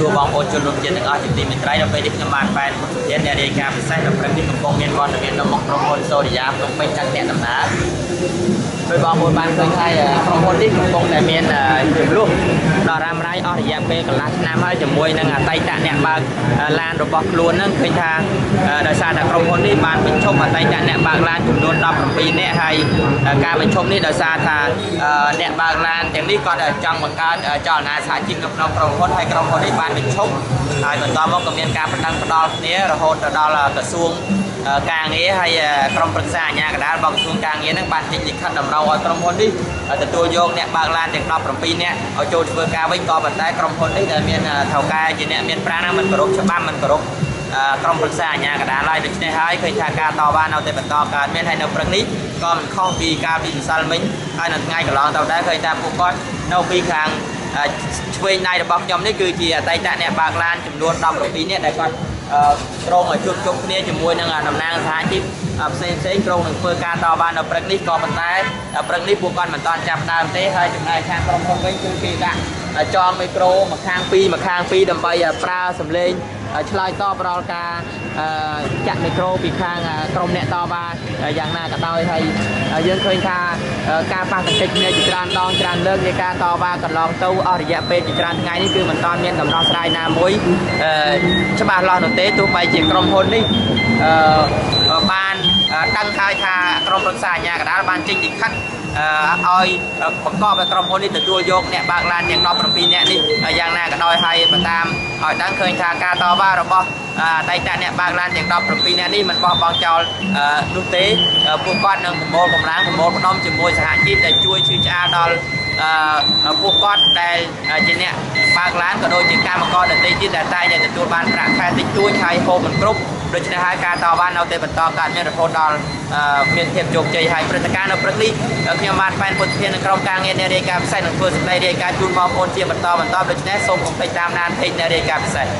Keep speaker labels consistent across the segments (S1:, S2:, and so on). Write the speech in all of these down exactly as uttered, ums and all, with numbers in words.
S1: ជួបបងប្អូនជនរួមជាតិទាំងអស់ជាទីមេត្រីដើម្បីនេះខ្ញុំបានបែនពុទ្ធជាអ្នករាយការណ៍ពិសេសនៅព្រឹកនេះកំពុងមានព័ត៌មាននៅមុខក្រុមហ៊ុនសូរិយាភ្នំពេញទាំងអ្នកដំណើរដោយបងប្អូនបានឃើញថាក្រុមហ៊ុននេះកំពុងតែមានចំនួនដល់រ៉ាំរ៉ៃអស់រយៈពេលកន្លះឆ្នាំហើយជាមួយនឹងអតីតអ្នកបើកឡានរបស់ខ្លួននឹងឃើញថាដោយសារតែក្រុមហ៊ុននេះបានបញ្ឈប់អតីតអ្នកបើកឡានចំនួនដប់ប្រាំពីរនាក់ហើយការបញ្ឈប់នេះដោយសារថាអ្នកបើកឡានទាំងនេះគាត់ចង់បង្កើតចលនាសហជីពនៅក្នុងក្រុមហ៊ុនហើយក្រុមហ៊ុននេះបានបញ្ឈប់ហើយបន្តមកក៏មានការបណ្ដឹងផ្ដាល់គ្នារហូតទៅដល់ក្រសួងការងារហើយក្រុមប្រឹក្សាអាជ្ញាកណ្ដាលរបស់ក្រសួងការងារនឹងបានចេញលិខិតតម្រូវឲ្យក្រុមហ៊ុននេះទទួលយកអ្នកបើកឡានទាំងដប់ប្រាំពីរនាក់ឲ្យចូលធ្វើការវិញក៏ប៉ុន្តែក្រុមហ៊ុននេះដែលមានថៅកែជាអ្នកមានប្រាណមិនគោរពច្បាប់មិនគោរពក្រុមប្រឹក្សាអាជ្ញាកណ្ដាលហើយដូច្នេះហើយឃើញថាការតវ៉ានៅតែបន្តកើតមានហើយនៅព្រឹកនេះក៏មិនខុសពីការពីម្សិលមិញហើយនៅថ្ងៃកន្លងទៅដែរឃើញថាពួកគាត់នៅពីខាងឆ្វេងដៃរបស់ខ្ញុំនេះគឺជាអតីតអ្នកបើកឡានចំនួនដប់ប្រាំពីរនាក់ដែលគាត់ក្រុងជួបជុំគ្នាជាមួយនឹងតំណាងសហជីពផ្សេងផ្សេងក្រុងនឹងធ្វើការតវ៉ានៅព្រឹកនេះក៏ប៉ុន្តែព្រឹកនេះពួកគាត់មិនទាន់ចាប់ដើមទេហើយចំណែកខាងក្រុមហ៊ុនវិញគឺគេដាក់ចងមីក្រូមកខាងពីរមកខាងពីរដើម្បីប្រើសម្លេងឆ្លើយតបរាល់ការចាក់មីក្រូពីខាងក្រុមអ្នកតវ៉ាយ៉ាងណាក៏ដោយហើយយើងឃើញថាការប៉ះទង្គិចគ្នាជាច្រើនដងច្រើនលើកនៃការតវ៉ាកន្លងទៅអស់រយៈពេលជាច្រើនថ្ងៃនេះគឺមិនទាន់មានដំណោះស្រាយណាមួយច្បាស់លាស់នោះទេទោះបីជាក្រុមហ៊ុននេះបានដឹងហើយថាក្រុមប្រឹក្សាអាជ្ញាកណ្ដាលបានចេញលិខិតឲ្យបង្កប់ឲ្យក្រុមហ៊ុននេះទទួលយកអ្នកបើកឡានទាំងដប់ប្រាំពីរនាក់នេះយ៉ាងណាក៏ដោយហើយបើតាមឲ្យដឹងឃើញថាការតវ៉ារបស់អតីតអ្នកបើកឡានទាំងដប់ប្រាំពីរនាក់នេះមិនបោះបង់ចោលនោះទេពួកគាត់នឹងប្រមូលកម្លាំងប្រមូលផ្ដុំជាមួយសហជីពដែលជួយជឿឆ្អាលដល់ពួកគាត់ដែលជាអ្នកបើកឡានក៏ដូចជាកម្មករដទៃទៀតដែលតែងតែទទួលបានប្រាក់ខែតិចតួចហើយហូបមិនគ្រប់ដូច្នេះហើយការតវ៉ានៅតែបន្តកើតមានរហូតដល់មានភាពជោគជ័យហើយព្រឹត្តិការណ៍នៅព្រឹកនេះខ្ញុំបានបែនពុទ្ធធាននឹងក្រុមការងារអ្នករាយការណ៍ពិសេសនឹងធ្វើសម្ដីរាយការណ៍ជូនបងប្អូនជាបន្តបន្តដូច្នេះសូមកុំភ្លេចតាមដានពេចអ្នករាយការណ៍ពិសេស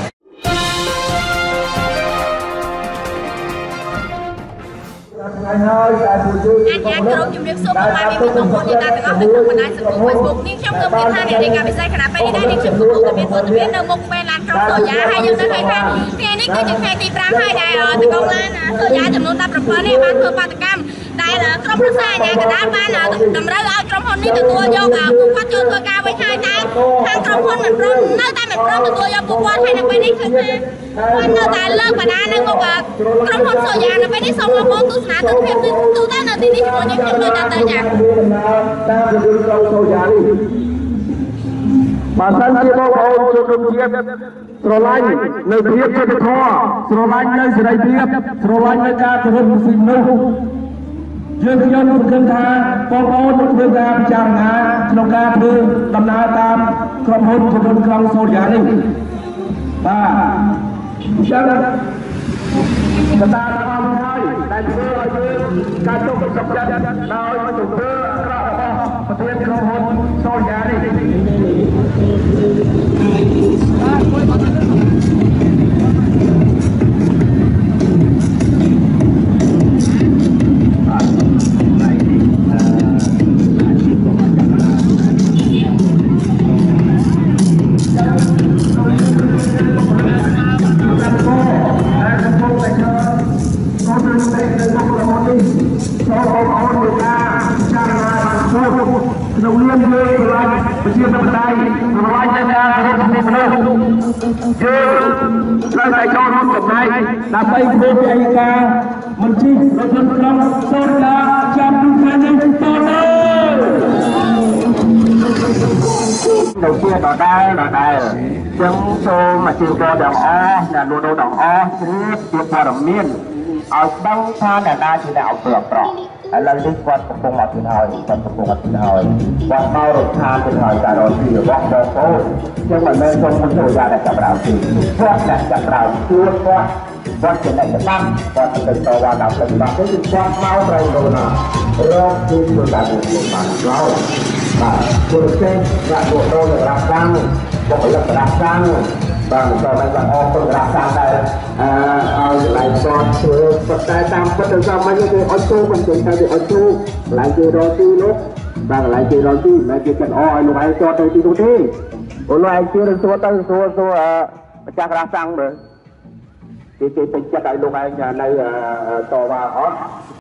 S2: អាញាក្រុមជំរាបសួរបងប្អូនបងប្អូនអ្នកទាំងអស់នៅក្នុងបណ្ដាញសង្គម Facebook នេះខ្ញុំគឺមានថាអ្នករាយការណ៍ពិសេសគណៈពេលនេះដែរនេះខ្ញុំកំពុងតែមានវត្តមាននៅមុខពេលឡានក្រុងសូយ៉ាហើយយើងនៅឃើញថាថ្ងៃនេះគឺជាថ្ងៃទីប្រាំហើយដែលតកងឡានសូយ៉ាចំនួនដប់ប្រាំពីរនេះបានធ្វើបាតកម្មដែលក្រុមប្រឹក្សាអាជ្ញាកណ្ដាលបានតម្រូវឲ្យក្រុមហ៊ុននេះទទួលយកពួកគាត់ចូលធ្វើការវិញហើយតែខាងក្រុមហ៊ុនមិនព្រមនៅតែមិនព្រមទទួលយកពួកគាត់ហើយនៅពេលនេះឃើញថាគាត់នៅតែលើកបណ្ដានៅមុខក្រុមហ៊ុនសូយ៉ានៅពេលនេះសូមបងប្អូនទស្សនាទស្សនវិជ្ជាទូទៅនៅទីនេះជាមួយខ្ញុំខ្ញុំដូចតែទៅចា៎
S3: តាមរយៈក្រុមសូយ៉ានេះបើសិនជាបងប្អូនជនរួមជាតិស្រឡាញ់នៅភាពយុត្តិធម៌ស្រឡាញ់នៅសេរីភាពស្រឡាញ់នៅការគោរពសិទ្ធិមនុស្សយើងខ្ញុំសង្ឃឹមថាបងប្អូននឹងធ្វើការពិចារណាក្នុងការធ្វើដំណើរតាមក្រុមហ៊ុនជំនុំក្រុងសូរិយានេះបាទអញ្ចឹងកតាទាំងអស់ហើយដែលធ្វើឲ្យយើងការចុះសម្រាប់ចិត្តដោយជំរឿអាក្រក់របស់ប្រធានក្រុមហ៊ុនសូរិយានេះក្នុងនាមយើងស្រឡាញ់ប្រជាធិបតេយ្យស្រឡាញ់នៅការគោរពសិទ្ធិមនុស្សយើងត្រូវតែចូលរួមចំណែកដើម្បីធ្វើពីឯកាមិនជិះរថយន្តក្រុងសូរិយាចាំពីថ្ងៃនេះតទៅនៅជាដដែលដដែលចឹងសូមអាជីវករទាំងអស់អ្នកលក់ដូរទាំងអស់ជ្រាបពីព័ត៌មានឲ្យដឹងថាអ្នកណាជាអ្នកអប្រប្រឥឡូវនេះគាត់កំពុងមកទីហើយគាត់កំពុងមកទីហើយគាត់មករកឋានទីហើយការរកទីរបស់បងប្អូនចឹងមិនមែនសូមមិនចូលយ៉ាងតែចាប់ដើមទេគាត់តែចាប់ដើមជួនគាត់គាត់ជាអ្នកច្បាប់គាត់ទៅតវ៉ាតាមផ្លូវច្បាប់ទេគឺគាត់មកត្រូវទៅណារកទីធ្វើការធ្វើបានក្រោយបាទព្រោះតែដាក់ពួកដូរសម្រាប់សាំងបុគ្គលិកសម្រាប់សាំងបាទមិនក៏មិនបានអស់សម្រាប់សាំងដែរអឺឲ្យឡៃគាត់ធ្វើប៉ុន្តែតាមពិតទៅសមវិញគឺអត់ចូលមិនចេញទៅអត់ចូលឡៃគេរកទីនោះបាទឡៃគេរកទីមិនគេចិត្តអស់ឲ្យលោកឯងចតទៅទីនោះទេអូលោកឯងជឿនឹងសួរទៅសួរសួរម្ចាស់រាសាំងមើលគេគេពេញចិត្តឲ្យលោកឯងនៅតវ៉ាអត់